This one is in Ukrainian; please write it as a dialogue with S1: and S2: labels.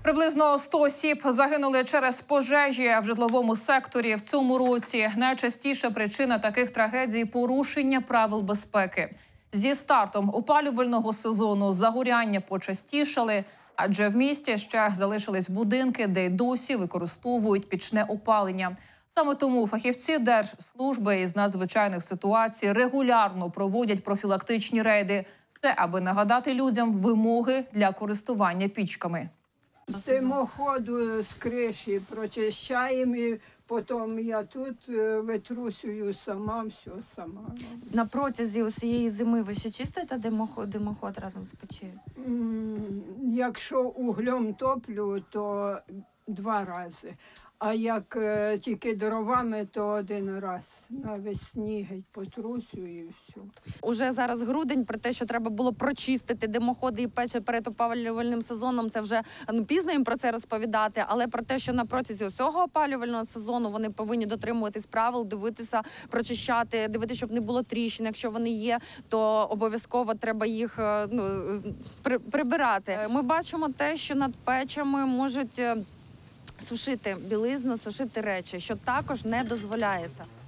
S1: Приблизно 100 осіб загинули через пожежі в житловому секторі в цьому році. Найчастіша причина таких трагедій – порушення правил безпеки. Зі стартом опалювального сезону загоряння почастішали, адже в місті ще залишились будинки, де й досі використовують пічне опалення. Саме тому фахівці Держслужби із надзвичайних ситуацій регулярно проводять профілактичні рейди. Все, аби нагадати людям вимоги для користування пічками.
S2: З димоходу з криші прочищаємо, і потім я тут витрусюю сама, все сама.
S3: На протязі усієї зими ви ще чистите димоход разом з печею?
S2: Якщо углем топлю, то 2 рази. А як тільки дровами, то 1 раз. Навесні геть потрусю і все.
S3: Уже зараз грудень, про те, що треба було прочистити димоходи і печі перед опалювальним сезоном, це вже пізно їм про це розповідати, але про те, що на протязі усього опалювального сезону вони повинні дотримуватись правил, дивитися, прочищати, дивитися, щоб не було тріщин. Якщо вони є, то обов'язково треба їх прибирати. Ми бачимо те, що над печами можуть сушити білизну, сушити речі, що також не дозволяється.